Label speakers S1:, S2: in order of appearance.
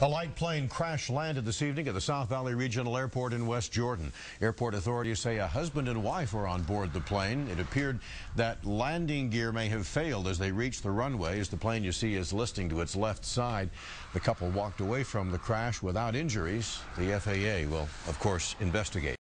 S1: A light plane crash landed this evening at the South Valley Regional Airport in West Jordan. Airport authorities say a husband and wife were on board the plane. It appeared that landing gear may have failed as they reached the runway, as the plane you see is listing to its left side. The couple walked away from the crash without injuries. The FAA will, of course, investigate.